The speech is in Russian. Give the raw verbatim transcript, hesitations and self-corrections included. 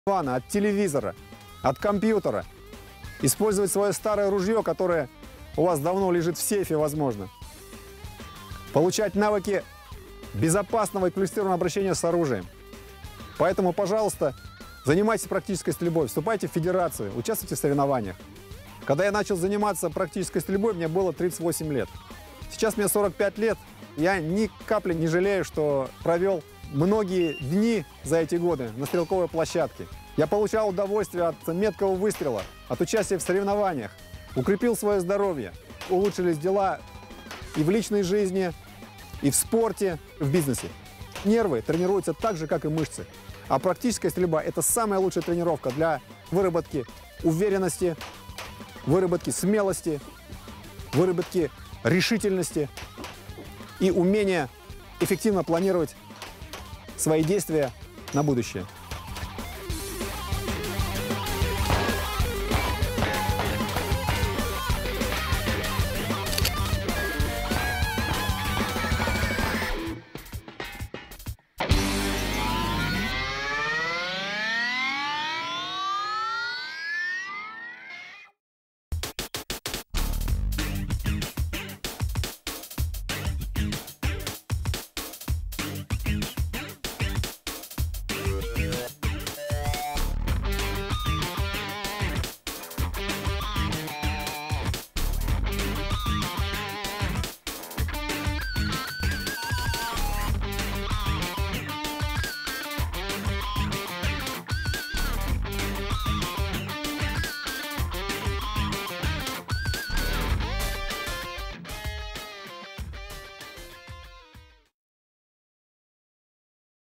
дивана, от телевизора, от компьютера. Использовать свое старое ружье, которое у вас давно лежит в сейфе, возможно. Получать навыки безопасного и квалифицированного обращения с оружием. Поэтому, пожалуйста, занимайтесь практической стрельбой, вступайте в федерацию, участвуйте в соревнованиях. Когда я начал заниматься практической стрельбой, мне было тридцать восемь лет. Сейчас мне сорок пять лет. Я ни капли не жалею, что провел многие дни за эти годы на стрелковой площадке. Я получал удовольствие от меткого выстрела, от участия в соревнованиях, укрепил свое здоровье, улучшились дела и в личной жизни, и в спорте, и в бизнесе. Нервы тренируются так же, как и мышцы. А практическая стрельба – это самая лучшая тренировка для выработки уверенности, выработки смелости, выработки решительности и умения эффективно планировать свои действия на будущее.